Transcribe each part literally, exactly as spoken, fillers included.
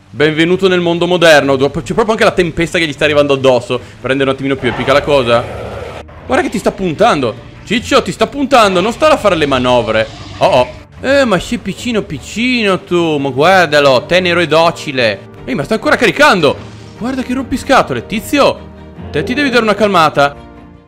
Benvenuto nel mondo moderno. C'è proprio anche la tempesta che gli sta arrivando addosso, per rendere un attimino più epica la cosa. Guarda che ti sta puntando. Ciccio, ti sta puntando, non stare a fare le manovre. Oh oh. Eh, ma sei piccino piccino tu. Ma guardalo, tenero e docile. Ehi, ma sta ancora caricando. Guarda che rompiscatole, tizio. Te ti devi dare una calmata.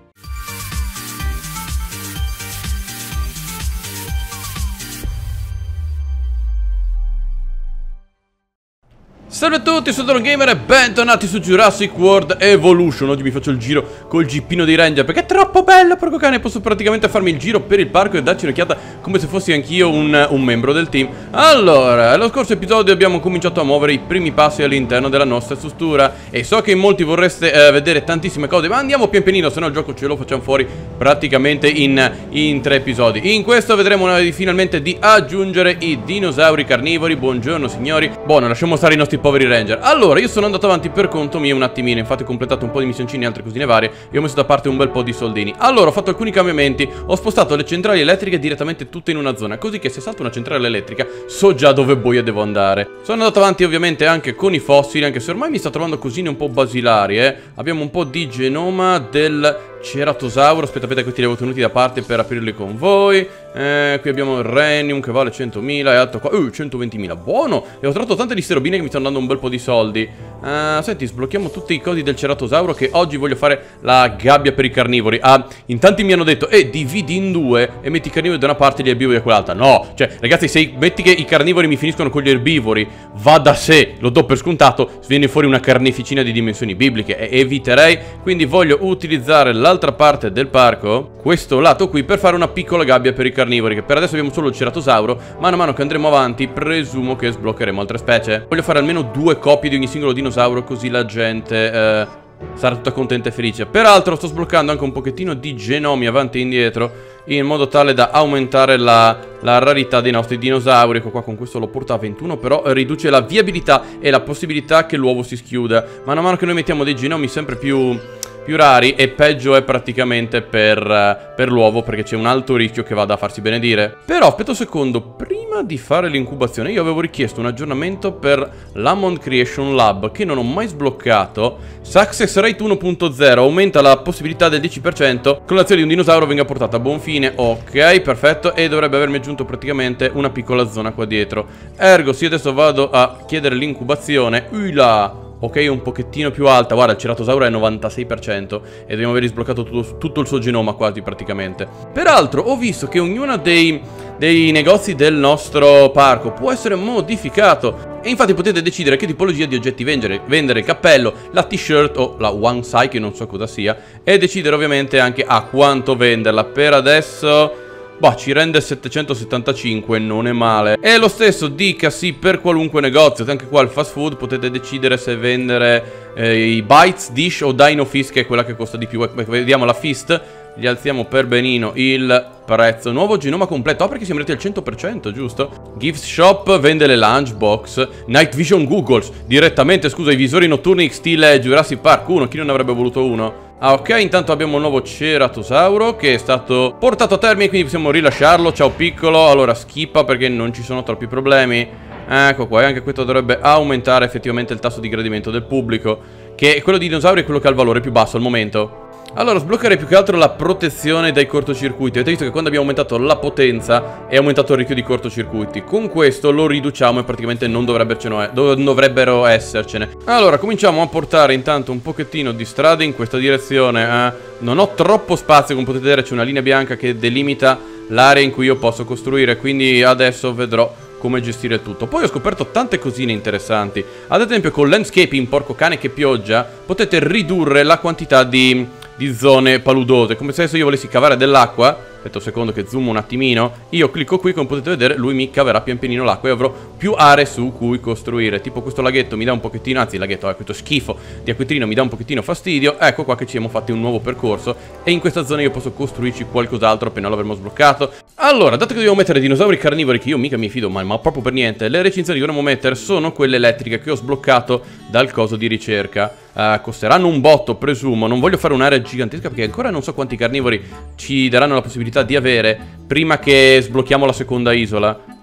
Salve a tutti, sono DroneGamer e bentornati su Jurassic World Evolution. Oggi mi faccio il giro col jeepino dei Ranger perché è troppo bello, porco cane. Posso praticamente farmi il giro per il parco e darci un'occhiata come se fossi anch'io un, un membro del team. Allora, nello scorso episodio abbiamo cominciato a muovere i primi passi all'interno della nostra struttura e so che in molti vorreste eh, vedere tantissime cose, ma andiamo pian pianino, se no il gioco ce lo facciamo fuori praticamente in, in tre episodi. In questo vedremo eh, finalmente di aggiungere i dinosauri carnivori. Buongiorno signori. Buono, lasciamo stare i nostri poveri Ranger. Allora, io sono andato avanti per conto mio un attimino. Infatti ho completato un po' di missioncini e altre cosine varie e ho messo da parte un bel po' di soldini. Allora, ho fatto alcuni cambiamenti. Ho spostato le centrali elettriche direttamente tutte in una zona, così che se salto una centrale elettrica so già dove boia devo andare. Sono andato avanti ovviamente anche con i fossili, anche se ormai mi sto trovando cosine un po' basilari, eh. Abbiamo un po' di genoma del ceratosauro. Aspetta, aspetta, questi li avevo tenuti da parte per aprirli con voi. Eh, qui abbiamo il renium che vale centomila e altro qua. Uh, centoventimila, buono. E ho trovato tante listerobine che mi stanno dando un bel po' di soldi. uh, Senti, sblocchiamo tutti i cosi del ceratosauro, che oggi voglio fare la gabbia per i carnivori. Ah, in tanti mi hanno detto, eh, dividi in due e metti i carnivori da una parte e gli erbivori da quell'altra. No, cioè, ragazzi, se metti che i carnivori mi finiscono con gli erbivori, va da sé, lo do per scontato, viene fuori una carneficina di dimensioni bibliche e eviterei. Quindi voglio utilizzare l'altra parte del parco, questo lato qui, per fare una piccola gabbia per i carnivori, che per adesso abbiamo solo il ceratosauro. Mano a mano che andremo avanti presumo che sbloccheremo altre specie. Voglio fare almeno due coppie di ogni singolo dinosauro, così la gente eh, sarà tutta contenta e felice. Peraltro sto sbloccando anche un pochettino di genomi avanti e indietro, in modo tale da aumentare la, la rarità dei nostri dinosauri. Ecco qua, con questo lo porta a ventuno, però riduce la viabilità e la possibilità che l'uovo si schiuda. Mano a mano che noi mettiamo dei genomi sempre più... più rari, e peggio è praticamente per, uh, per l'uovo, perché c'è un alto rischio che vada a farsi benedire. Però aspetta un secondo, prima di fare l'incubazione io avevo richiesto un aggiornamento per l'Hammond Creation Lab, che non ho mai sbloccato. Success Rate uno punto zero, aumenta la possibilità del dieci per cento che l'azione di un dinosauro venga portata a buon fine. Ok, perfetto, e dovrebbe avermi aggiunto praticamente una piccola zona qua dietro. Ergo, se io adesso vado a chiedere l'incubazione, ula! Ok, un pochettino più alta. Guarda, il ceratosauro è novantasei per cento e dobbiamo aver sbloccato tutto, tutto il suo genoma quasi praticamente. Peraltro ho visto che ognuno dei, dei negozi del nostro parco può essere modificato, e infatti potete decidere che tipologia di oggetti vendere. Vendere il cappello, la t-shirt o la one size, che non so cosa sia, e decidere ovviamente anche a quanto venderla. Per adesso... boh, ci rende settecentosettantacinque, non è male. E lo stesso dicasi per qualunque negozio. Anche qua il fast food potete decidere se vendere eh, i bites, dish o dino feast, che è quella che costa di più. Vediamo la feast, gli alziamo per benino il prezzo. Nuovo genoma completo, oh, perché siamo arrivati al cento per cento, giusto? Gift Shop vende le lunchbox. Night Vision Googles direttamente, scusa, i visori notturni stile Jurassic Park uno, chi non avrebbe voluto uno? Ah, ok, intanto abbiamo un nuovo ceratosauro che è stato portato a termine, quindi possiamo rilasciarlo. Ciao piccolo. Allora schippa perché non ci sono troppi problemi. Ecco qua, e anche questo dovrebbe aumentare effettivamente il tasso di gradimento del pubblico, che quello di dinosauri è quello che ha il valore più basso al momento. Allora, sbloccherei più che altro la protezione dai cortocircuiti. Avete visto che quando abbiamo aumentato la potenza è aumentato il rischio di cortocircuiti. Con questo lo riduciamo e praticamente non dovrebbero essercene. Allora, cominciamo a portare intanto un pochettino di strade in questa direzione. eh. Non ho troppo spazio, come potete vedere c'è una linea bianca che delimita l'area in cui io posso costruire, quindi adesso vedrò come gestire tutto. Poi ho scoperto tante cosine interessanti. Ad esempio con landscaping, porco cane che pioggia, potete ridurre la quantità di... di zone paludose. Come se adesso io volessi cavare dell'acqua, aspetta un secondo che zoom un attimino, io clicco qui, come potete vedere lui mi caverà pian pianino l'acqua e avrò più aree su cui costruire. Tipo questo laghetto mi dà un pochettino, anzi il laghetto, eh, questo schifo di acquetrino mi dà un pochettino fastidio. Ecco qua che ci siamo fatti un nuovo percorso e in questa zona io posso costruirci qualcos'altro appena l'avremo sbloccato. Allora, dato che dobbiamo mettere dinosauri carnivori, che io mica mi fido mai, ma proprio per niente, le recinzioni che dovremmo mettere sono quelle elettriche che ho sbloccato dal coso di ricerca. Uh, costeranno un botto, presumo. Non voglio fare un'area gigantesca perché ancora non so quanti carnivori ci daranno la possibilità di avere prima che sblocchiamo la seconda isola.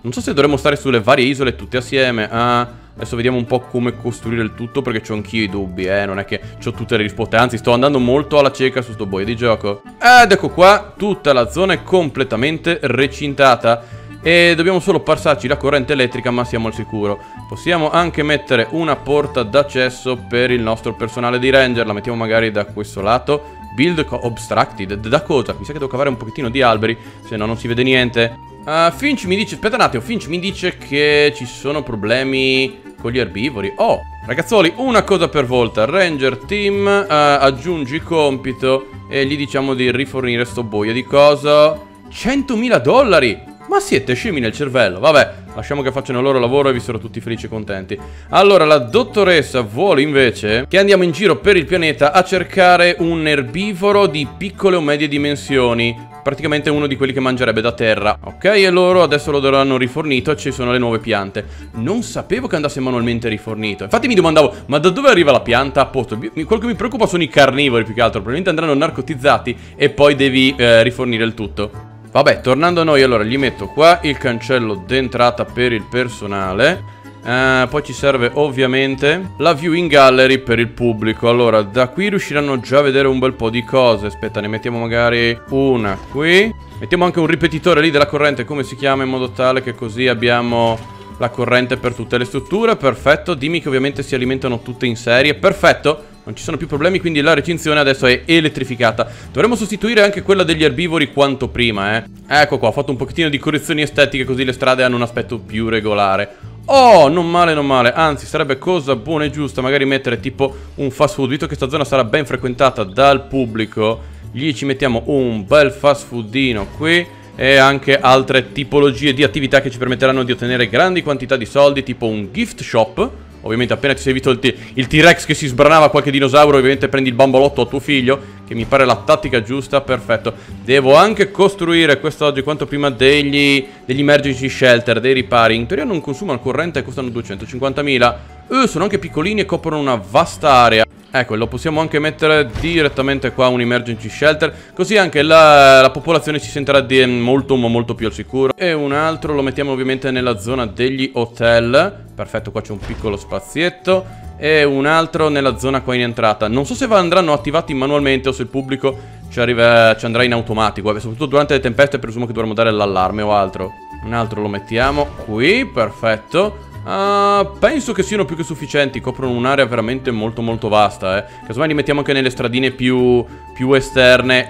Non so se dovremmo stare sulle varie isole tutte assieme. Ah, adesso vediamo un po' come costruire il tutto, perché c'ho anch'io i dubbi, eh. Non è che c'ho tutte le risposte, anzi sto andando molto alla cieca su sto boia di gioco. Ed ecco qua, tutta la zona è completamente recintata. E dobbiamo solo passarci la corrente elettrica, ma siamo al sicuro. Possiamo anche mettere una porta d'accesso per il nostro personale di ranger. La mettiamo magari da questo lato. Build obstructed. Da cosa? Mi sa che devo cavare un pochettino di alberi, se no non si vede niente. uh, Finch mi dice, aspetta un attimo, Finch mi dice che ci sono problemi con gli erbivori. Oh, ragazzoli, una cosa per volta. Ranger team, uh, aggiungi compito e gli diciamo di rifornire sto boia di cosa? centomila dollari! Ma siete scemi nel cervello? Vabbè, lasciamo che facciano il loro lavoro e vi sarò tutti felici e contenti. Allora, la dottoressa vuole invece che andiamo in giro per il pianeta a cercare un erbivoro di piccole o medie dimensioni. Praticamente uno di quelli che mangerebbe da terra. Ok, e loro adesso lo dovranno rifornito e ci sono le nuove piante. Non sapevo che andasse manualmente rifornito. Infatti mi domandavo, ma da dove arriva la pianta? A posto. Quello che mi preoccupa sono i carnivori più che altro. Probabilmente andranno narcotizzati e poi devi eh, rifornire il tutto. Vabbè, tornando a noi, allora gli metto qua il cancello d'entrata per il personale. eh, Poi ci serve ovviamente la viewing gallery per il pubblico. Allora, da qui riusciranno già a vedere un bel po' di cose. Aspetta, ne mettiamo magari una qui. Mettiamo anche un ripetitore lì della corrente, come si chiama, in modo tale che così abbiamo la corrente per tutte le strutture. Perfetto, dimmi che ovviamente si alimentano tutte in serie. Perfetto. Non ci sono più problemi, quindi la recinzione adesso è elettrificata. Dovremmo sostituire anche quella degli erbivori quanto prima, eh. Ecco qua, ho fatto un pochettino di correzioni estetiche, così le strade hanno un aspetto più regolare. Oh, non male, non male. Anzi, sarebbe cosa buona e giusta magari mettere tipo un fast food. Visto che sta zona sarà ben frequentata dal pubblico, gli ci mettiamo un bel fast foodino qui. E anche altre tipologie di attività che ci permetteranno di ottenere grandi quantità di soldi, tipo un gift shop. Ovviamente appena ti sei visto il T-Rex che si sbranava qualche dinosauro, ovviamente prendi il bambolotto a tuo figlio, che mi pare la tattica giusta. Perfetto. Devo anche costruire quest'oggi quanto prima degli, degli emergency shelter, dei ripari. In teoria non consumano corrente e costano duecentocinquantamila. Eh, sono anche piccolini e coprono una vasta area. Ecco, lo possiamo anche mettere direttamente qua, un emergency shelter. Così anche la, la popolazione si sentirà di molto molto più al sicuro. E un altro lo mettiamo ovviamente nella zona degli hotel. Perfetto, qua c'è un piccolo spazietto. E un altro nella zona qua in entrata. Non so se andranno attivati manualmente o se il pubblico ci, arriva, ci andrà in automatico. Soprattutto durante le tempeste presumo che dovremmo dare l'allarme o altro. Un altro lo mettiamo qui, perfetto. Uh, penso che siano più che sufficienti. Coprono un'area veramente molto molto vasta, eh. Casomai li mettiamo anche nelle stradine più, più esterne.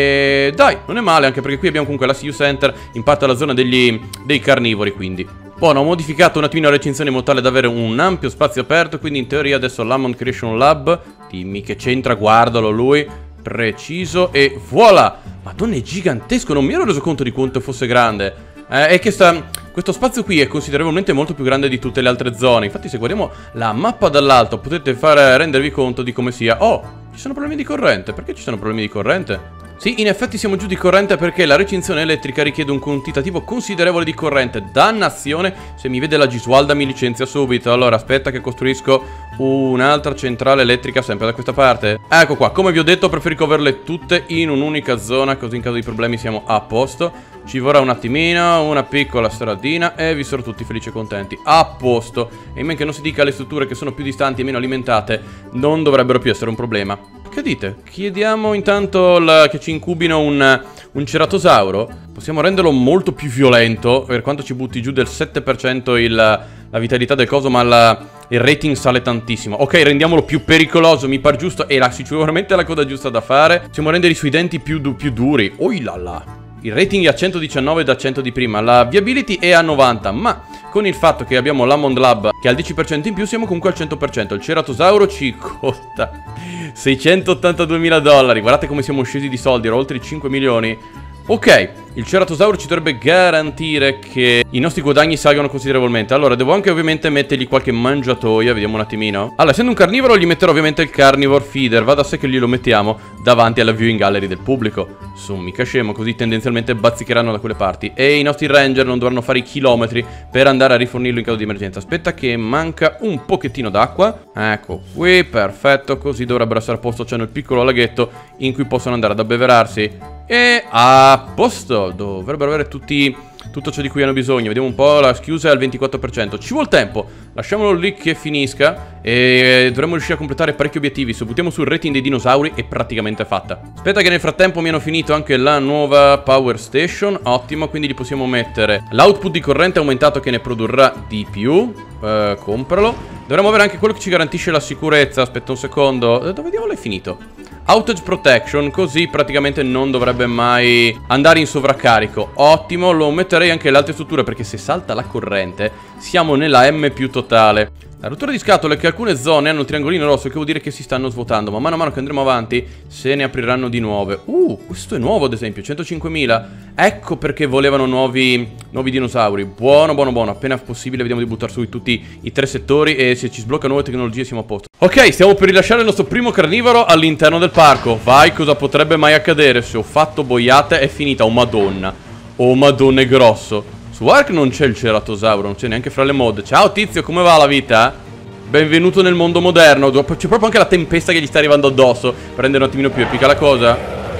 E dai, non è male, anche perché qui abbiamo comunque la C U Center, in parte la zona degli, dei carnivori, quindi. Buono, ho modificato un attimino la recinzione in modo tale da avere un ampio spazio aperto. Quindi in teoria adesso l'Hammond Creation Lab, dimmi che c'entra, guardalo lui, preciso, e voilà. Madonna, è gigantesco, non mi ero reso conto di quanto fosse grande. eh, È che sta... Questo spazio qui è considerevolmente molto più grande di tutte le altre zone. Infatti se guardiamo la mappa dall'alto potete fare, rendervi conto di come sia. Oh, ci sono problemi di corrente. Perché ci sono problemi di corrente? Sì, in effetti siamo giù di corrente perché la recinzione elettrica richiede un quantitativo considerevole di corrente. Dannazione, se mi vede la Gisualda mi licenzia subito. Allora aspetta che costruisco un'altra centrale elettrica sempre da questa parte. Ecco qua, come vi ho detto preferisco averle tutte in un'unica zona, così in caso di problemi siamo a posto. Ci vorrà un attimino, una piccola stradina e vi sarò tutti felici e contenti. A posto. E in men che non si dica, le strutture che sono più distanti e meno alimentate non dovrebbero più essere un problema. Che dite? Chiediamo intanto la, che ci incubino un, un ceratosauro. Possiamo renderlo molto più violento, per quanto ci butti giù del sette per cento il, la vitalità del coso, ma la, il rating sale tantissimo. Ok, rendiamolo più pericoloso, mi par giusto. E la, sicuramente è la coda giusta da fare. Possiamo rendere i suoi denti più, du, più duri. Oh là là. Il rating è a centodiciannove da cento di prima, la viability è a novanta, ma con il fatto che abbiamo l'Hammond Lab che ha il dieci per cento in più siamo comunque al cento per cento. Il ceratosauro ci costa seicentottantaduemila dollari, guardate come siamo scesi di soldi, era oltre i cinque milioni. Ok, il ceratosauro ci dovrebbe garantire che i nostri guadagni salgano considerevolmente. Allora, devo anche ovviamente mettergli qualche mangiatoia, vediamo un attimino. Allora, essendo un carnivoro, gli metterò ovviamente il carnivore feeder. Va da sé che glielo mettiamo davanti alla viewing gallery del pubblico. Sono mica scemo, così tendenzialmente bazzicheranno da quelle parti. E i nostri ranger non dovranno fare i chilometri per andare a rifornirlo in caso di emergenza. Aspetta che manca un pochettino d'acqua. Ecco qui, perfetto, così dovrebbero essere a posto. C'hanno il piccolo laghetto in cui possono andare ad abbeverarsi. E a posto, dovrebbero avere tutti, tutto ciò di cui hanno bisogno. Vediamo un po', la schiusa è al ventiquattro per cento. Ci vuole tempo, lasciamolo lì che finisca e dovremmo riuscire a completare parecchi obiettivi. Se buttiamo sul rating dei dinosauri è praticamente fatta. Aspetta che nel frattempo mi hanno finito anche la nuova power station. Ottimo, quindi gli possiamo mettere l'output di corrente aumentato che ne produrrà di più. uh, Compralo. Dovremmo avere anche quello che ci garantisce la sicurezza. Aspetta un secondo, dove diavolo è finito? Outage protection, così praticamente non dovrebbe mai andare in sovraccarico. Ottimo, lo metterei anche alle altre strutture, perché se salta la corrente siamo nella M più totale. La rottura di scatole è che alcune zone hanno il triangolino rosso, che vuol dire che si stanno svuotando, ma mano a mano che andremo avanti se ne apriranno di nuove. Uh, questo è nuovo ad esempio, centocinquemila. Ecco perché volevano nuovi, nuovi dinosauri. Buono, buono, buono. Appena possibile vediamo di buttare su tutti i tre settori e se ci sblocca nuove tecnologie siamo a posto. Ok, stiamo per rilasciare il nostro primo carnivoro all'interno del parco. Vai, cosa potrebbe mai accadere? Se ho fatto boiate è finita. Oh madonna. Oh madonna, è grosso. Su Ark non c'è il ceratosauro, non c'è neanche fra le mod. Ciao tizio, come va la vita? Benvenuto nel mondo moderno. C'è proprio anche la tempesta che gli sta arrivando addosso, per rendere un attimino più epica la cosa.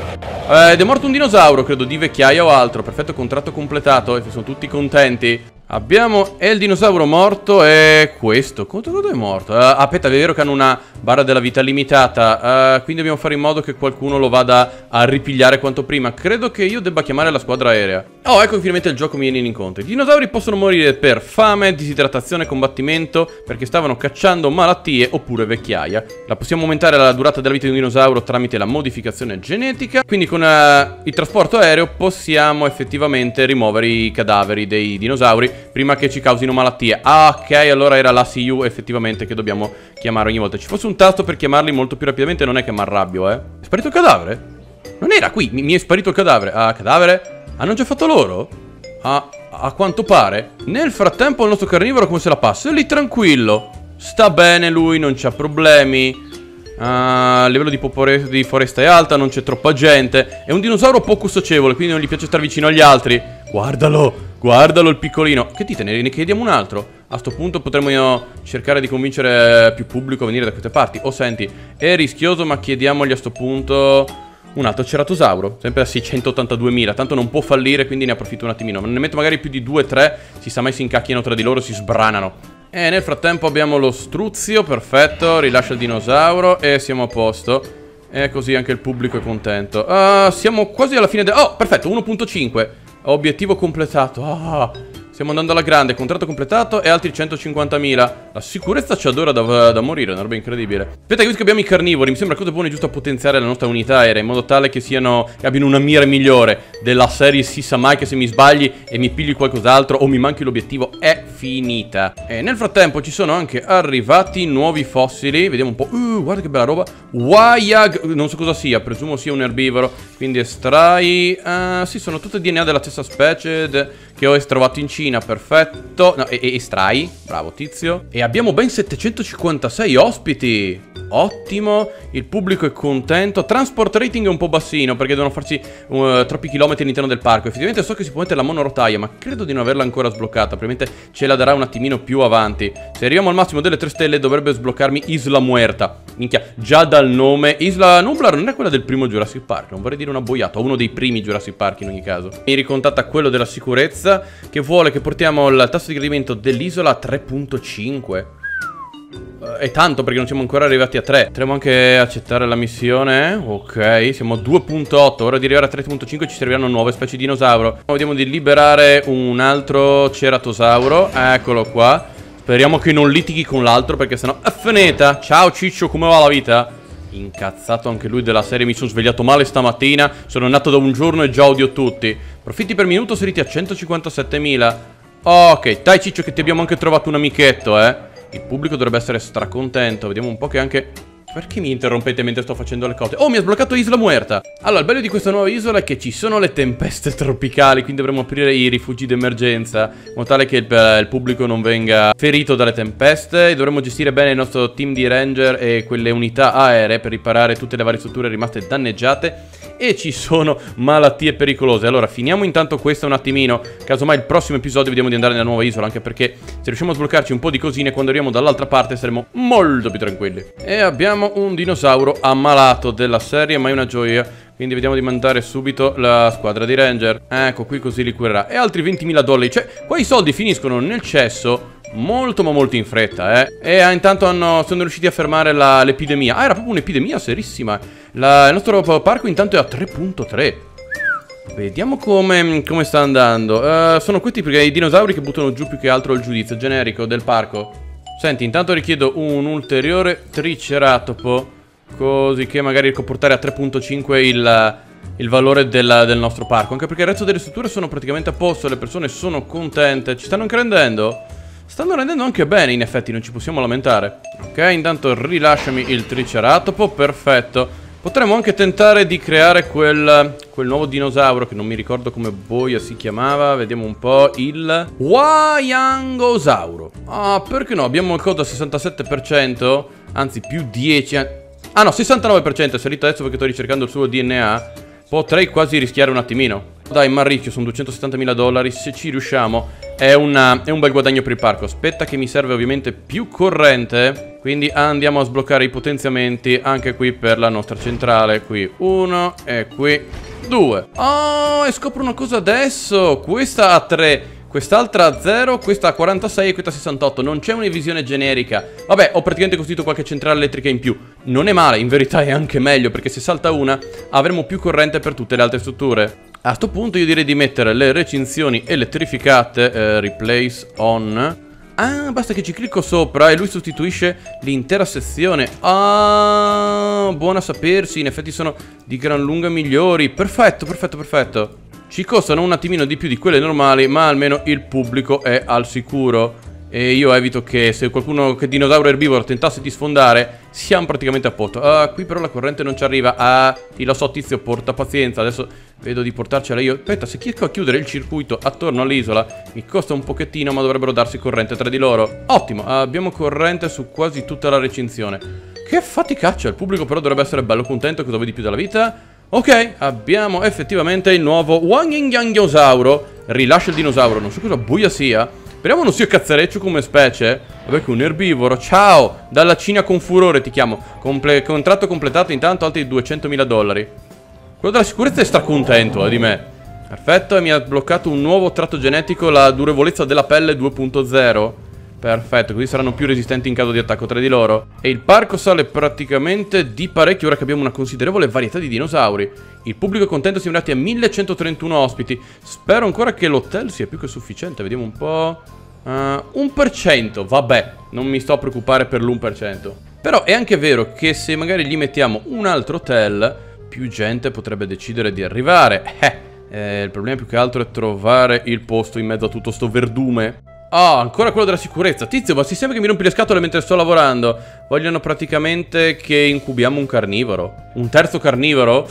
eh, Ed è morto un dinosauro, credo di vecchiaia o altro. Perfetto, contratto completato e sono tutti contenti. Abbiamo e il dinosauro morto e questo. Cosa è morto? Uh, aspetta, è vero che hanno una barra della vita limitata, uh, quindi dobbiamo fare in modo che qualcuno lo vada a ripigliare quanto prima. Credo che io debba chiamare la squadra aerea. Oh, ecco che finalmente il gioco mi viene incontro. I dinosauri possono morire per fame, disidratazione, combattimento, perché stavano cacciando malattie oppure vecchiaia. La possiamo aumentare la durata della vita di un dinosauro tramite la modificazione genetica. Quindi con uh, il trasporto aereo possiamo effettivamente rimuovere i cadaveri dei dinosauri prima che ci causino malattie. Ah, ok, allora era l'A C U effettivamente che dobbiamo chiamare ogni volta. Ci fosse un tasto per chiamarli molto più rapidamente, non è che mi arrabbio, eh. È sparito il cadavere? Non era qui, mi, mi è sparito il cadavere. Ah, cadavere? Hanno già fatto loro? Ah, a quanto pare. Nel frattempo il nostro carnivoro come se la passa? È lì tranquillo. Sta bene lui, non c'ha problemi. Uh, il livello di, di foresta è alta, non c'è troppa gente. È un dinosauro poco socievole, quindi non gli piace stare vicino agli altri. Guardalo, guardalo il piccolino. Che dite, ne, ne chiediamo un altro? A sto punto potremmo cercare di convincere più pubblico a venire da queste parti. Oh senti, è rischioso ma chiediamogli a sto punto un altro ceratosauro, sempre a seicentottantaduemila. Tanto non può fallire, quindi ne approfitto un attimino. Ma ne metto magari più di due tre, si sa mai si incacchiano tra di loro, si sbranano. E nel frattempo abbiamo lo struzio, perfetto, rilascia il dinosauro e siamo a posto. E così anche il pubblico è contento. uh, Siamo quasi alla fine del... Oh, perfetto, uno punto cinque. Obiettivo completato. Ah, stiamo andando alla grande, contratto completato e altri centocinquantamila. La sicurezza ci adora da, da morire, è una roba incredibile. Aspetta, che visto che abbiamo i carnivori, mi sembra cosa buona e giusto a potenziare la nostra unità aerea, in modo tale che siano, che abbiano una mira migliore. Della serie si sa mai che se mi sbagli e mi pigli qualcos'altro o mi manchi l'obiettivo è finita. E nel frattempo ci sono anche arrivati nuovi fossili. Vediamo un po'. Uh, guarda che bella roba. Wayag, non so cosa sia, presumo sia un erbivoro. Quindi estrai. Uh, sì, sono tutte D N A della stessa specie che ho trovato in Cina, perfetto. No, e, e estrai, bravo tizio. E abbiamo ben settecentocinquantasei ospiti. Ottimo, il pubblico è contento. Transport rating è un po' bassino perché devono farci uh, troppi chilometri all'interno del parco. Effettivamente so che si può mettere la monorotaia, ma credo di non averla ancora sbloccata. Probabilmente ce la darà un attimino più avanti. Se arriviamo al massimo delle tre stelle dovrebbe sbloccarmi Isla Muerta. Minchia, già dal nome. Isla Nublar non è quella del primo Jurassic Park, non vorrei dire una boiata, o uno dei primi Jurassic Park in ogni caso. Mi ricontatta quello della sicurezza che vuole che portiamo il tasso di gradimento dell'isola a tre punto cinque. È tanto perché non siamo ancora arrivati a tre. Potremmo anche accettare la missione. Ok, siamo a due punto otto. Ora di arrivare a tre punto cinque ci serviranno nuove specie di dinosauro. Vediamo di liberare un altro ceratosauro. Eccolo qua. Speriamo che non litighi con l'altro perché sennò è finita. Ciao Ciccio, come va la vita? Incazzato anche lui della serie. Mi sono svegliato male stamattina. Sono nato da un giorno e già odio tutti. Profitti per minuto saliti a centocinquantasettemila. Ok, dai Ciccio che ti abbiamo anche trovato un amichetto, eh. Il pubblico dovrebbe essere stracontento. Vediamo un po' che anche... Perché mi interrompete mentre sto facendo le cose? Oh, mi ha sbloccato Isla Muerta. Allora, il bello di questa nuova isola è che ci sono le tempeste tropicali, quindi dovremo aprire i rifugi d'emergenza, in modo tale che il, il pubblico non venga ferito dalle tempeste. E dovremo gestire bene il nostro team di ranger e quelle unità aeree per riparare tutte le varie strutture rimaste danneggiate. E ci sono malattie pericolose. Allora, finiamo intanto questo un attimino. Casomai il prossimo episodio vediamo di andare nella nuova isola, anche perché se riusciamo a sbloccarci un po' di cosine, quando arriviamo dall'altra parte saremo molto più tranquilli. E abbiamo un dinosauro ammalato della serie, ma è una gioia. Quindi vediamo di mandare subito la squadra di ranger. Ecco, qui così li curerà. E altri ventimila dollari. Cioè, qua i soldi finiscono nel cesso molto ma molto in fretta, eh. E ah, intanto hanno, sono riusciti a fermare l'epidemia. Ah, era proprio un'epidemia serissima. La, il nostro parco intanto è a tre punto tre. Vediamo come, come sta andando. uh, Sono questi perché i dinosauri che buttano giù più che altro il giudizio generico del parco. Senti, intanto richiedo un ulteriore triceratopo, così che magari riesco a portare a tre punto cinque il, il valore del, del nostro parco. Anche perché il resto delle strutture sono praticamente a posto. Le persone sono contente. Ci stanno anche rendendo? Stanno rendendo anche bene, in effetti, non ci possiamo lamentare. Ok, intanto rilasciami il triceratopo. Perfetto. Potremmo anche tentare di creare quel, quel nuovo dinosauro che non mi ricordo come boia si chiamava. Vediamo un po'. Il Wyangosauro. Ah, perché no? Abbiamo il codo al sessantasette per cento. Anzi, più dieci. Ah no, sessantanove per cento. È salito adesso perché sto ricercando il suo D N A. Potrei quasi rischiare un attimino. Dai, ma ricchio, sono duecentosettantamila dollari. Se ci riusciamo è, una, è un bel guadagno per il parco. Aspetta che mi serve ovviamente più corrente. Quindi andiamo a sbloccare i potenziamenti anche qui per la nostra centrale. Qui uno e qui due. Oh, e scopro una cosa adesso. Questa ha tre, quest'altra a zero, questa a quarantasei e questa a sessantotto. Non c'è una visione generica. Vabbè, ho praticamente costruito qualche centrale elettrica in più. Non è male, in verità è anche meglio, perché se salta una avremo più corrente per tutte le altre strutture. A sto punto io direi di mettere le recinzioni elettrificate. eh, Replace on. Ah, basta che ci clicco sopra e lui sostituisce l'intera sezione. Ah, buona sapersi. In effetti sono di gran lunga migliori. Perfetto, perfetto, perfetto. Ci costano un attimino di più di quelle normali, ma almeno il pubblico è al sicuro. E io evito che se qualcuno, che dinosauro erbivoro, tentasse di sfondare, siamo praticamente a posto. Ah, qui però la corrente non ci arriva. Ah, sì, lo so, tizio, porta pazienza. Adesso vedo di portarcela io. Aspetta, se riesco a chiudere il circuito attorno all'isola, mi costa un pochettino, ma dovrebbero darsi corrente tra di loro. Ottimo, abbiamo corrente su quasi tutta la recinzione. Che faticaccia, il pubblico però dovrebbe essere bello contento. Cosa vuoi di più dalla vita? Ok, abbiamo effettivamente il nuovo Wyangosauro. Rilascia il dinosauro, non so cosa buia sia. Speriamo non sia cazzareccio come specie. Vabbè, che un erbivoro. Ciao, dalla Cina con furore ti chiamo. Comple contratto completato, intanto altri duecentomila dollari. Quello della sicurezza è stracontento eh, di me. Perfetto, e mi ha bloccato un nuovo tratto genetico, la durevolezza della pelle due punto zero. Perfetto, così saranno più resistenti in caso di attacco tra di loro. E il parco sale praticamente di parecchio ora che abbiamo una considerevole varietà di dinosauri. Il pubblico è contento, siamo arrivati a millecentotrentuno ospiti. Spero ancora che l'hotel sia più che sufficiente. Vediamo un po'. Uh, un per cento, vabbè, non mi sto a preoccupare per l'uno per cento. Però è anche vero che se magari gli mettiamo un altro hotel, più gente potrebbe decidere di arrivare. Eh, eh, il problema più che altro è trovare il posto in mezzo a tutto sto verdume. Ah, oh, ancora quello della sicurezza. Tizio, ma si sembra che mi rompi le scatole mentre sto lavorando. Vogliono praticamente che incubiamo un carnivoro. Un terzo carnivoro?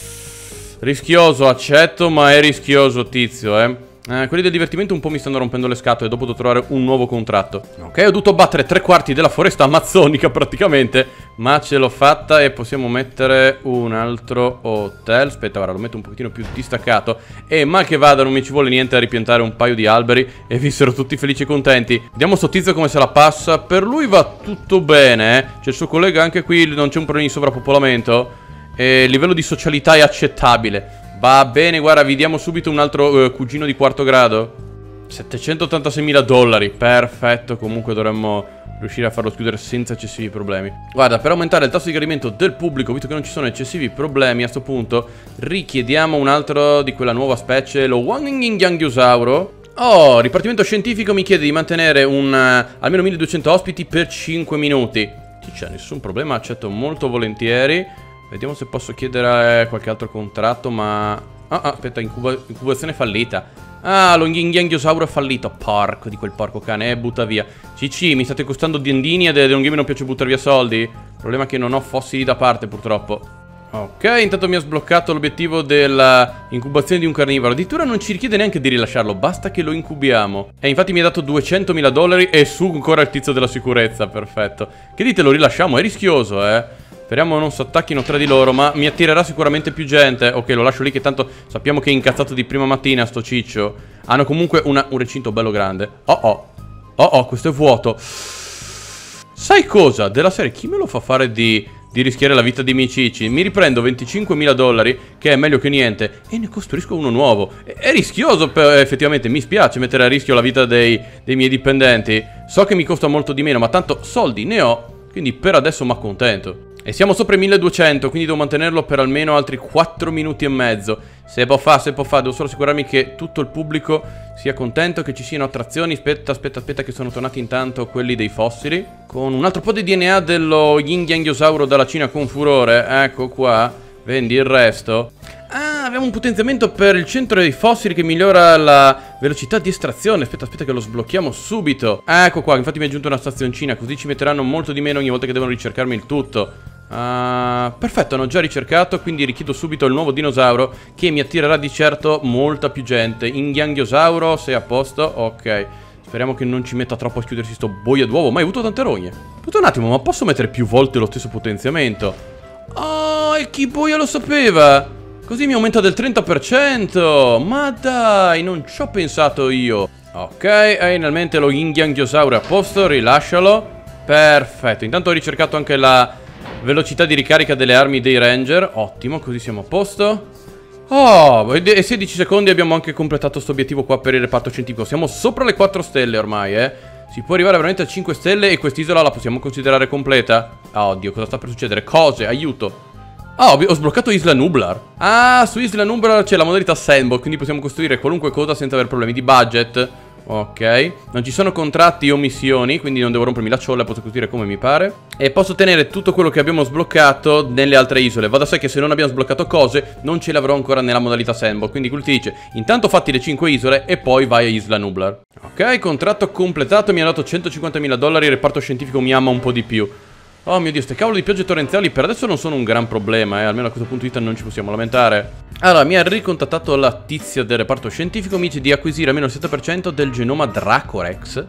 Rischioso, accetto, ma è rischioso, tizio, eh. eh quelli del divertimento un po' mi stanno rompendo le scatole. Dopo devo trovare un nuovo contratto. Ok, ho dovuto battere tre quarti della foresta amazzonica praticamente, ma ce l'ho fatta e possiamo mettere un altro hotel. Aspetta, guarda, lo metto un pochettino più distaccato. E mal che vada, non mi ci vuole niente a ripiantare un paio di alberi e vissero tutti felici e contenti. Vediamo sto tizio come se la passa. Per lui va tutto bene, eh. C'è il suo collega anche qui, non c'è un problema di sovrappopolamento. E il livello di socialità è accettabile. Va bene, guarda, vi diamo subito un altro uh, cugino di quarto grado. settecentottantaseimila dollari. Perfetto, comunque dovremmo riuscire a farlo chiudere senza eccessivi problemi. Guarda, per aumentare il tasso di gradimento del pubblico, visto che non ci sono eccessivi problemi, a sto punto richiediamo un altro di quella nuova specie, lo Wyangosauro. Oh, ripartimento scientifico mi chiede di mantenere un uh, almeno milleduecento ospiti per cinque minuti. Chi c'è? Nessun problema, accetto molto volentieri. Vediamo se posso chiedere qualche altro contratto, ma... Ah, ah aspetta, incuba... incubazione fallita. Ah, lo Wyangosauro è fallito. Porco di quel porco cane, eh, butta via. Cici, mi state costando diendini ed è un game non piace buttare via soldi. Il problema è che non ho fossili da parte, purtroppo. Ok, intanto mi ha sbloccato l'obiettivo dell'incubazione di un carnivoro. Addirittura non ci richiede neanche di rilasciarlo, basta che lo incubiamo. E infatti mi ha dato duecentomila dollari e su ancora il tizio della sicurezza, perfetto. Che dite, lo rilasciamo? È rischioso, eh. Speriamo non si attacchino tra di loro, ma mi attirerà sicuramente più gente. Ok, lo lascio lì che tanto sappiamo che è incazzato di prima mattina sto ciccio. Hanno comunque una, un recinto bello grande. Oh oh, oh oh, questo è vuoto. Sai cosa? Della serie, chi me lo fa fare di di rischiare la vita dei miei cici. Mi riprendo venticinquemila dollari, che è meglio che niente, e ne costruisco uno nuovo. È, è rischioso, per, effettivamente, mi spiace mettere a rischio la vita dei, dei miei dipendenti. So che mi costa molto di meno, ma tanto soldi ne ho, quindi per adesso mi accontento. E siamo sopra i milleduecento, quindi devo mantenerlo per almeno altri quattro minuti e mezzo. Se può fa, se può fa, devo solo assicurarmi che tutto il pubblico sia contento, che ci siano attrazioni. Aspetta, aspetta, aspetta, che sono tornati intanto quelli dei fossili, con un altro po' di D N A dello Yin Yangiosauro dalla Cina con furore. Ecco qua, vendi il resto. Ah, abbiamo un potenziamento per il centro dei fossili che migliora la velocità di estrazione. Aspetta, aspetta che lo sblocchiamo subito. Ecco qua, infatti mi è aggiunta una stazioncina, così ci metteranno molto di meno ogni volta che devono ricercarmi il tutto. Uh, perfetto, hanno già ricercato, quindi richiedo subito il nuovo dinosauro, che mi attirerà di certo molta più gente. Yin Yangiosauro, sei a posto? Ok. Speriamo che non ci metta troppo a chiudersi sto boia d'uovo. Ma hai avuto tante rogne. Aspetta un attimo, ma posso mettere più volte lo stesso potenziamento? Oh, e chi boia lo sapeva? Così mi aumenta del trenta per cento. Ma dai, non ci ho pensato io. Ok, e finalmente lo Yin Yangiosauro è a posto, rilascialo. Perfetto, intanto ho ricercato anche la velocità di ricarica delle armi dei ranger. Ottimo, così siamo a posto. Oh, e sedici secondi abbiamo anche completato sto obiettivo qua per il reparto scientifico. Siamo sopra le quattro stelle ormai, eh. Si può arrivare veramente a cinque stelle e quest'isola la possiamo considerare completa. Oh, oddio, cosa sta per succedere? Cose, aiuto. Ah, oh, ho sbloccato Isla Nublar. Ah, su Isla Nublar c'è la modalità sandbox, quindi possiamo costruire qualunque cosa senza avere problemi di budget. Ok, non ci sono contratti o missioni, quindi non devo rompermi la ciolla, posso costruire come mi pare. E posso tenere tutto quello che abbiamo sbloccato nelle altre isole. Va da sé che se non abbiamo sbloccato cose, non ce le avrò ancora nella modalità sandbox. Quindi quello ti dice, intanto fatti le cinque isole e poi vai a Isla Nublar. Ok, contratto completato, mi ha dato centocinquantamila dollari, il reparto scientifico mi ama un po' di più. Oh mio Dio, ste cavolo di piogge torrenziali per adesso non sono un gran problema, eh. Almeno a questo punto di vista non ci possiamo lamentare. Allora, mi ha ricontattato la tizia del reparto scientifico. Mi dice di acquisire almeno il sette per cento del genoma Dracorex.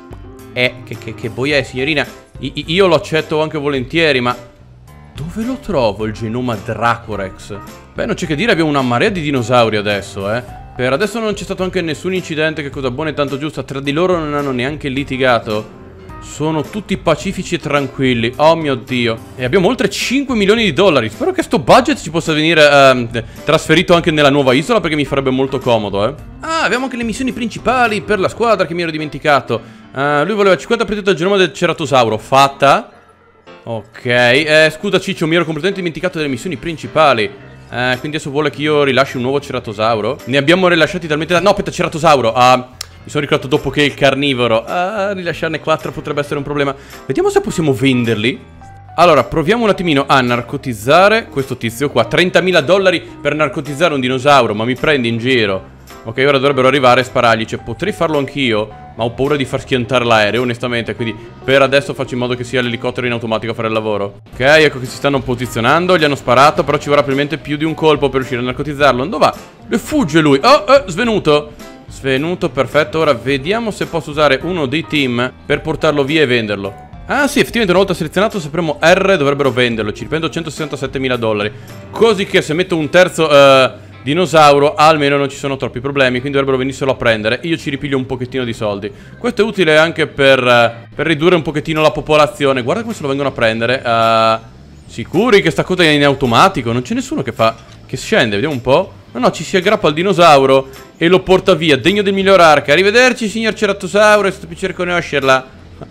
Eh, che, che, che boia è, signorina? I, io lo accetto anche volentieri, ma dove lo trovo il genoma Dracorex? Beh, non c'è che dire, abbiamo una marea di dinosauri adesso, eh. Per adesso non c'è stato anche nessun incidente, che cosa buona e tanto giusta. Tra di loro non hanno neanche litigato. Sono tutti pacifici e tranquilli. Oh mio Dio. E abbiamo oltre cinque milioni di dollari. Spero che sto budget ci possa venire eh, trasferito anche nella nuova isola, perché mi farebbe molto comodo, eh. Ah, abbiamo anche le missioni principali per la squadra che mi ero dimenticato. uh, Lui voleva cinquanta per cento del genoma del ceratosauro. Fatta. Ok, eh, scusa Ciccio, mi ero completamente dimenticato delle missioni principali. eh, Quindi adesso vuole che io rilasci un nuovo ceratosauro. Ne abbiamo rilasciati talmente... No, aspetta, ceratosauro. Ah uh, Mi sono ricordato dopo che il carnivoro. Ah, rilasciarne quattro potrebbe essere un problema. Vediamo se possiamo venderli. Allora, proviamo un attimino a narcotizzare questo tizio qua. trentamila dollari per narcotizzare un dinosauro, ma mi prendi in giro. Ok, ora dovrebbero arrivare e sparargli. Cioè, potrei farlo anch'io, ma ho paura di far schiantare l'aereo, onestamente. Quindi, per adesso faccio in modo che sia l'elicottero in automatico a fare il lavoro. Ok, ecco che si stanno posizionando. Gli hanno sparato, però ci vorrà probabilmente più di un colpo per riuscire a narcotizzarlo. Dove va? E fugge lui. Oh, eh, svenuto. Svenuto, perfetto. Ora vediamo se posso usare uno dei team per portarlo via e venderlo. Ah sì, effettivamente una volta selezionato, se premo R dovrebbero venderlo. Ci riprendo centosessantasettemila dollari. Così che se metto un terzo uh, dinosauro almeno non ci sono troppi problemi, quindi dovrebbero venirselo a prendere. Io ci ripiglio un pochettino di soldi. Questo è utile anche per, uh, per ridurre un pochettino la popolazione. Guarda come se lo vengono a prendere. uh, Sicuri che sta cosa è in automatico? Non c'è nessuno che fa... che scende, vediamo un po'. No, no, ci si aggrappa al dinosauro e lo porta via, degno del miglior arca. Arrivederci, signor ceratosauro, è stato piacere conoscerla.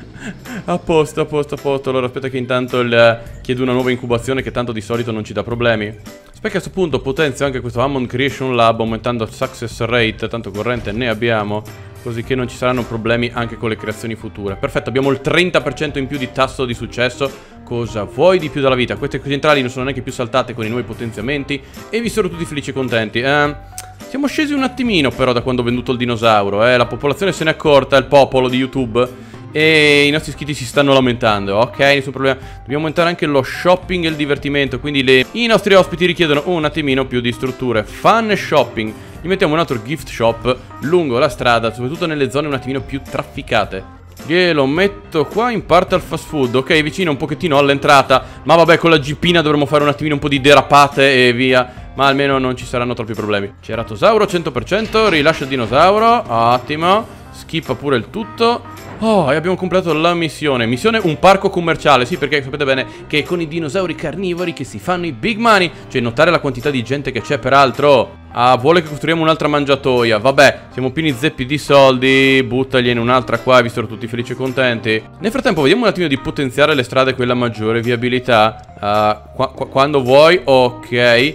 A posto, a posto, a posto. Allora aspetta che intanto il, chiedo una nuova incubazione, che tanto di solito non ci dà problemi. Aspetta che a questo punto potenzio anche questo Hammond Creation Lab, aumentando il success rate, tanto corrente ne abbiamo, così che non ci saranno problemi anche con le creazioni future. Perfetto, abbiamo il trenta per cento in più di tasso di successo. Cosa vuoi di più dalla vita? Queste centrali non sono neanche più saltate con i nuovi potenziamenti e vi sono tutti felici e contenti. eh, Siamo scesi un attimino però da quando ho venduto il dinosauro, eh. La popolazione se n'è accorta, il popolo di YouTube, e i nostri iscritti si stanno lamentando. Ok, nessun problema. Dobbiamo aumentare anche lo shopping e il divertimento, quindi le... i nostri ospiti richiedono un attimino più di strutture. Fun e shopping. Gli mettiamo un altro gift shop lungo la strada, soprattutto nelle zone un attimino più trafficate. Glielo metto qua in parte al fast food. Ok, vicino un pochettino all'entrata, ma vabbè, con la jeepina dovremmo fare un attimino un po' di derapate e via. ma almeno non ci saranno troppi problemi. Ceratosauro cento per cento, rilascia il dinosauro, ottimo. Schippa pure il tutto. Oh, e abbiamo completato la missione. Missione un parco commerciale, sì, perché sapete bene che con i dinosauri carnivori che si fanno i big money, cioè notare la quantità di gente che c'è peraltro. Ah, vuole che costruiamo un'altra mangiatoia. Vabbè, siamo pieni zeppi di soldi. Buttagliene un'altra qua, vi sono tutti felici e contenti. Nel frattempo vediamo un attimo di potenziare le strade, quella maggiore viabilità. uh, qua, qua, Quando vuoi, ok.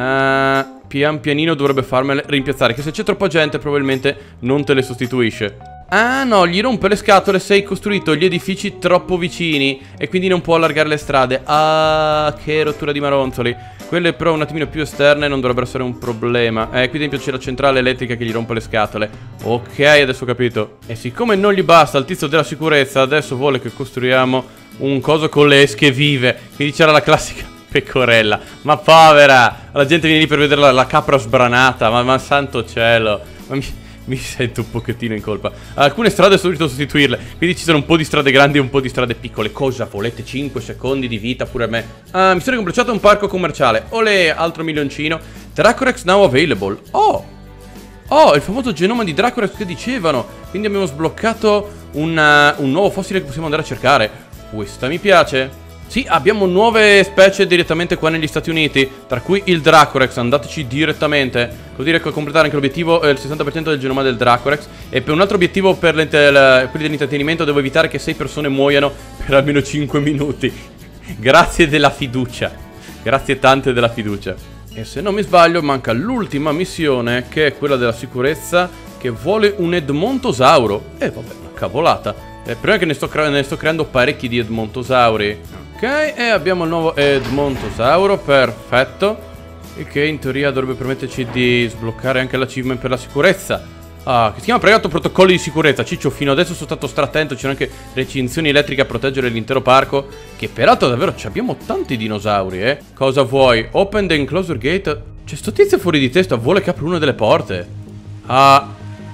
uh, Pian pianino dovrebbe farmele rimpiazzare, che se c'è troppa gente probabilmente non te le sostituisce. Ah no, gli rompe le scatole se hai costruito gli edifici troppo vicini e quindi non può allargare le strade. Ah, che rottura di maronzoli. Quelle però un attimino più esterne non dovrebbero essere un problema. Eh, qui dentro c'è la centrale elettrica che gli rompe le scatole. Ok, adesso ho capito. E siccome non gli basta il tizio della sicurezza, adesso vuole che costruiamo un coso con le esche vive. Quindi c'era la classica pecorella. Ma povera, la gente viene lì per vedere la, la capra sbranata. Ma, ma santo cielo. Ma mi... Mi sento un pochettino in colpa. Alcune strade sono riuscito a sostituirle, quindi ci sono un po' di strade grandi e un po' di strade piccole. Cosa volete? cinque secondi di vita pure a me. Ah, mi sono completato un parco commerciale. Olè, altro milioncino. Dracorex now available. Oh, oh, il famoso genoma di Dracorex che dicevano. Quindi abbiamo sbloccato un, uh, un nuovo fossile che possiamo andare a cercare. Questa mi piace. Sì, abbiamo nuove specie direttamente qua negli Stati Uniti, tra cui il Dracorex, andateci direttamente. Vuol dire che completare anche l'obiettivo è il sessanta per cento del genoma del Dracorex. E per un altro obiettivo, per quelli dell'intrattenimento, devo evitare che sei persone muoiano per almeno cinque minuti. Grazie della fiducia. Grazie tante della fiducia. E se non mi sbaglio manca l'ultima missione, che è quella della sicurezza, che vuole un Edmontosauro. E eh, vabbè, una cavolata. Eh, prima che ne sto, ne sto creando parecchi di Edmontosauri. Ok, e abbiamo il nuovo Edmontosauro, perfetto. Il che in teoria dovrebbe permetterci di sbloccare anche l'achievement per la sicurezza. Ah, che si chiama pregato protocolli di sicurezza. Ciccio, fino adesso sono stato strattento. C'erano anche recinzioni elettriche a proteggere l'intero parco. Che peraltro davvero ci abbiamo tanti dinosauri, eh. Cosa vuoi? Open the enclosure gate. C'è sto tizio fuori di testa, vuole che apra una delle porte. Ah,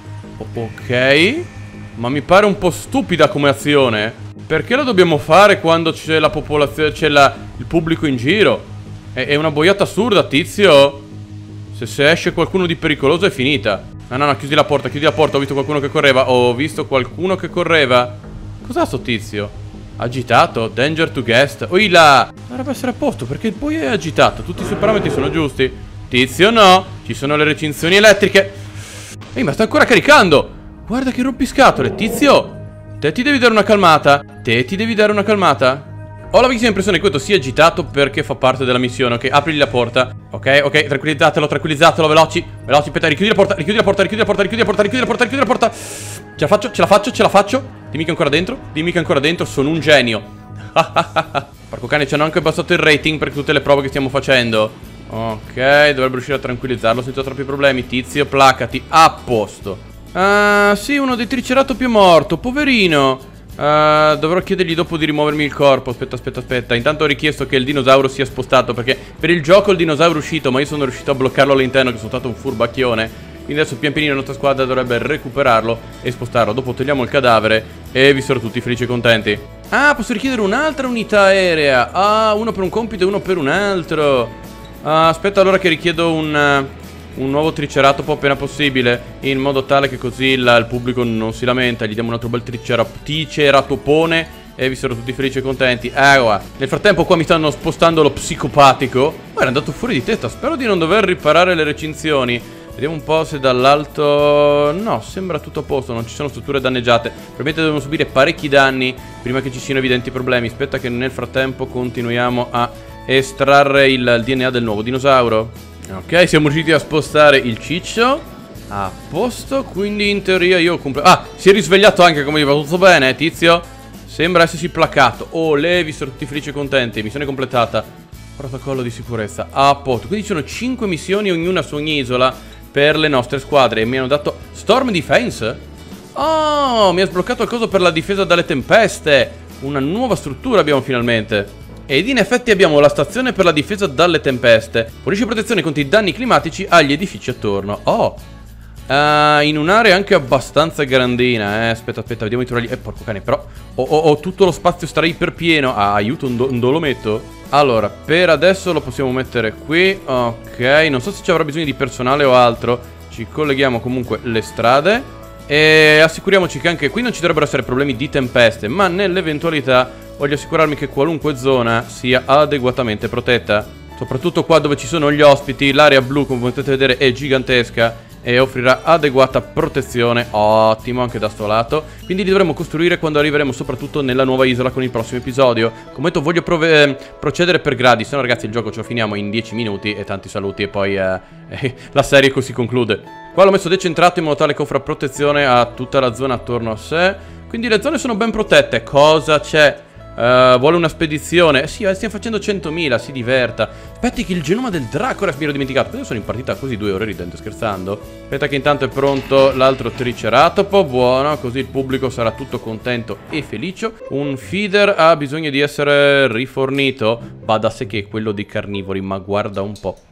ok. Ma mi pare un po' stupida come azione. Perché lo dobbiamo fare quando c'è la popolazione, c'è la, il pubblico in giro? È, è una boiata assurda, tizio. Se, se esce qualcuno di pericoloso è finita. No, no, no, chiudi la porta, chiudi la porta. Ho visto qualcuno che correva. Ho visto qualcuno che correva. Cos'ha sto tizio? Agitato, danger to guest. Oi là, dovrebbe essere a posto perché poi è agitato. Tutti i suoi parametri sono giusti. Tizio no, ci sono le recinzioni elettriche. Ehi, ma sta ancora caricando. Guarda che rompiscatole, tizio. Te ti devi dare una calmata. Te ti devi dare una calmata. Ho la vecchia impressione che questo sia agitato perché fa parte della missione. Ok, aprigli la porta. Ok, ok, tranquillizzatelo, tranquillizzatelo, veloci. Veloci, aspetta, richiudi la porta, richiudi la porta, richiudi la porta, richiudi la porta, richiudi la porta, richiudi la porta. Ce la faccio, ce la faccio, ce la faccio. Dimmi che è ancora dentro, dimmi che è ancora dentro, sono un genio. Porco cane, ci hanno anche abbassato il rating per tutte le prove che stiamo facendo. Ok, dovrebbero riuscire a tranquillizzarlo senza troppi problemi. Tizio, placati, a posto. Ah, sì, uno dei triceratopi è morto, poverino. Uh, dovrò chiedergli dopo di rimuovermi il corpo. Aspetta, aspetta, aspetta. Intanto ho richiesto che il dinosauro sia spostato perché per il gioco il dinosauro è uscito, ma io sono riuscito a bloccarlo all'interno, che sono stato un furbacchione. Quindi adesso pian pianino la nostra squadra dovrebbe recuperarlo e spostarlo. Dopo togliamo il cadavere e vi sarò tutti felici e contenti. Ah, posso richiedere un'altra unità aerea. Ah, uno per un compito e uno per un altro. Ah, aspetta allora che richiedo un... un nuovo triceratopo appena possibile, in modo tale che così il, il pubblico non si lamenta. Gli diamo un altro bel triceratopone e vi sarò tutti felici e contenti. Eh, guarda. Nel frattempo qua mi stanno spostando lo psicopatico. Ma era andato fuori di testa. Spero di non dover riparare le recinzioni. Vediamo un po' se dall'alto... No, sembra tutto a posto, non ci sono strutture danneggiate. Probabilmente dobbiamo subire parecchi danni prima che ci siano evidenti problemi. Aspetta che nel frattempo continuiamo a estrarre il, il D N A del nuovo dinosauro. Ok, siamo riusciti a spostare il ciccio. A posto, quindi in teoria io compro... Ah, si è risvegliato anche, come va tutto bene, eh, tizio? Sembra essersi placato. Oh, le, vi sono tutti felici e contenti. Missione completata. Protocollo di sicurezza. A posto, quindi ci sono cinque missioni, ognuna su ogni isola, per le nostre squadre. E mi hanno dato Storm Defense. Oh, mi ha sbloccato il coso per la difesa dalle tempeste. Una nuova struttura abbiamo finalmente. Ed in effetti abbiamo la stazione per la difesa dalle tempeste. Fornisce protezione contro i danni climatici agli edifici attorno. Oh, Uh, in un'area anche abbastanza grandina, eh. Aspetta, aspetta, vediamo i turelli. Eh, porco cane, però ho, ho, ho tutto lo spazio stra iper pieno. Ah, aiuto, un, do un do lo metto. Allora, per adesso lo possiamo mettere qui. Ok, non so se ci avrà bisogno di personale o altro. Ci colleghiamo comunque le strade e assicuriamoci che anche qui non ci dovrebbero essere problemi di tempeste, ma nell'eventualità voglio assicurarmi che qualunque zona sia adeguatamente protetta. Soprattutto qua dove ci sono gli ospiti, l'area blu, come potete vedere, è gigantesca e offrirà adeguata protezione. Ottimo, anche da sto lato. Quindi li dovremo costruire quando arriveremo soprattutto nella nuova isola con il prossimo episodio. Come detto, voglio eh, procedere per gradi, se no ragazzi il gioco ce lo finiamo in dieci minuti. E tanti saluti e poi eh, eh, la serie così conclude. Qua l'ho messo decentrato in modo tale che offra protezione a tutta la zona attorno a sé. Quindi le zone sono ben protette. Cosa c'è? Uh, vuole una spedizione. Eh sì, eh, stiamo facendo centomila, si diverta. Aspetti che il genoma del Dracoras mi ero dimenticato. Io sono in partita così due ore ridendo, scherzando. Aspetta che intanto è pronto l'altro triceratopo. Buono, così il pubblico sarà tutto contento e felice. Un feeder ha bisogno di essere rifornito. Va da sé che è quello dei carnivori, ma guarda un po'.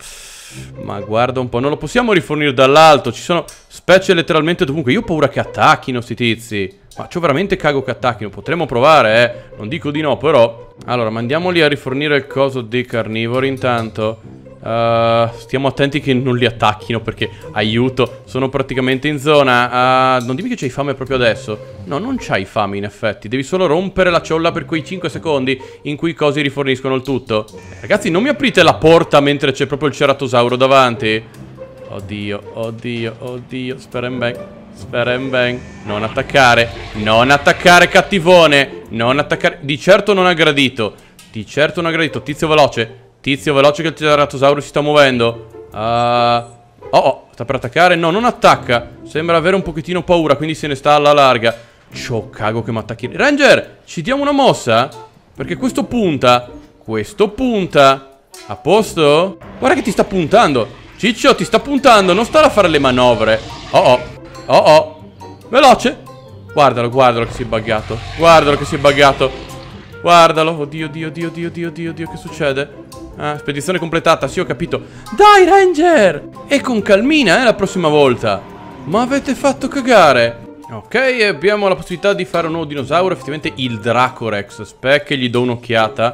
Ma guarda un po', non lo possiamo rifornire dall'alto. Ci sono specie letteralmente dovunque. Io ho paura che attacchino sti tizi. Ma c'ho veramente cago che attacchino. Potremmo provare, eh. Non dico di no, però. Allora, mandiamoli a rifornire il coso dei carnivori intanto. uh, Stiamo attenti che non li attacchino, perché, aiuto, sono praticamente in zona. uh, Non dimmi che c'hai fame proprio adesso. No, non c'hai fame in effetti. Devi solo rompere la ciolla per quei cinque secondi in cui i cosi riforniscono il tutto. Ragazzi, non mi aprite la porta mentre c'è proprio il ceratosauro davanti. Oddio, oddio, oddio. Speren bene. Speren ben. Non attaccare. Non attaccare, cattivone. Non attaccare. Di certo non ha gradito. Di certo non ha gradito. Tizio veloce. Tizio veloce che il ceratosauro si sta muovendo. uh... Oh oh, sta per attaccare. No, non attacca. Sembra avere un pochettino paura, quindi se ne sta alla larga. Ciò cago che mi attacchi. Ranger, ci diamo una mossa? Perché questo punta. Questo punta. A posto? Guarda che ti sta puntando. Ciccio, ti sta puntando. Non stare a fare le manovre. Oh oh. Oh oh. Veloce. Guardalo, guardalo che si è buggato. Guardalo che si è buggato. Guardalo. Oddio, oddio, oddio, oddio, oddio, oddio, oddio. Che succede? Ah, spedizione completata, sì, ho capito. Dai, Ranger! E con calmina, eh, la prossima volta. Ma avete fatto cagare. Ok, abbiamo la possibilità di fare un nuovo dinosauro. Effettivamente il Dracorex. Aspetta che gli do un'occhiata.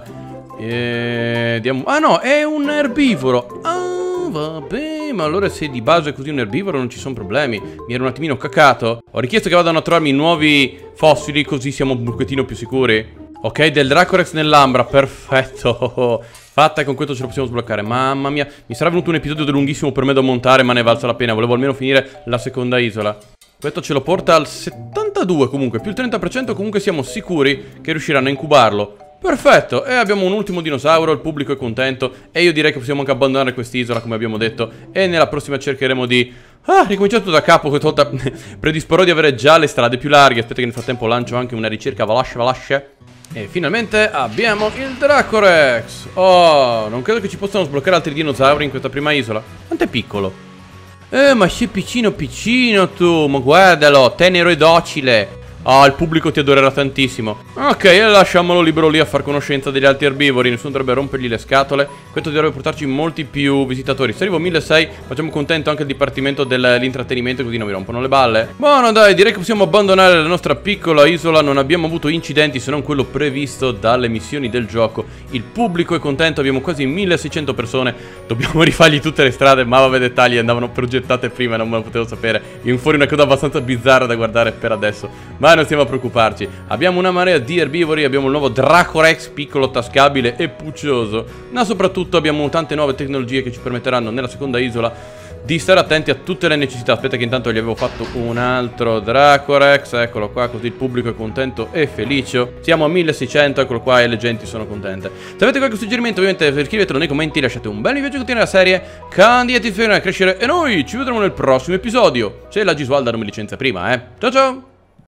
E... diamo... Ah no, è un erbivoro. Ah, vabbè, ma allora se di base è così un erbivoro non ci sono problemi. Mi ero un attimino cacato. Ho richiesto che vadano a trovarmi nuovi fossili, così siamo un pochettino più sicuri. Ok, del Dracorex nell'ambra, perfetto. Fatta, e con questo ce lo possiamo sbloccare. Mamma mia, mi sarà venuto un episodio lunghissimo per me da montare, ma ne è valsa la pena. Volevo almeno finire la seconda isola. Questo ce lo porta al settantadue comunque, più il trenta per cento. Comunque siamo sicuri che riusciranno a incubarlo. Perfetto, e abbiamo un ultimo dinosauro, il pubblico è contento. E io direi che possiamo anche abbandonare quest'isola, come abbiamo detto. E nella prossima cercheremo di... Ah, ricominciare tutto da capo, questa volta predisporrò di avere già le strade più larghe. Aspetta che nel frattempo lancio anche una ricerca veloce, veloce. E finalmente abbiamo il Dracorex. Oh, non credo che ci possano sbloccare altri dinosauri in questa prima isola. Quanto è piccolo? Eh, ma sei piccino piccino tu. Ma guardalo, tenero e docile. Oh, il pubblico ti adorerà tantissimo. Ok, lasciamolo libero lì a far conoscenza degli altri erbivori. Nessuno dovrebbe rompergli le scatole. Questo dovrebbe portarci molti più visitatori. Se arrivo a milleseicento facciamo contento anche il dipartimento dell'intrattenimento, così non mi rompono le balle. Buono, dai, direi che possiamo abbandonare la nostra piccola isola. Non abbiamo avuto incidenti se non quello previsto dalle missioni del gioco. Il pubblico è contento, abbiamo quasi milleseicento persone. Dobbiamo rifargli tutte le strade, ma vabbè, dettagli andavano progettate prima, non me lo potevo sapere. Viene fuori una cosa abbastanza bizzarra da guardare per adesso, ma non stiamo a preoccuparci. Abbiamo una marea di erbivori, abbiamo il nuovo Dracorex, piccolo, tascabile e puccioso. Ma soprattutto abbiamo tante nuove tecnologie che ci permetteranno nella seconda isola di stare attenti a tutte le necessità. Aspetta che intanto gli avevo fatto un altro Dracorex. Eccolo qua, così il pubblico è contento e felice. Siamo a milleseicento, eccolo qua, e le genti sono contente. Se avete qualche suggerimento ovviamente scrivetelo nei commenti. Lasciate un bel mi piace, continuare la serie, candidatevi a crescere. E noi ci vedremo nel prossimo episodio, se la Gesualdo non mi licenzia prima, eh. Ciao ciao.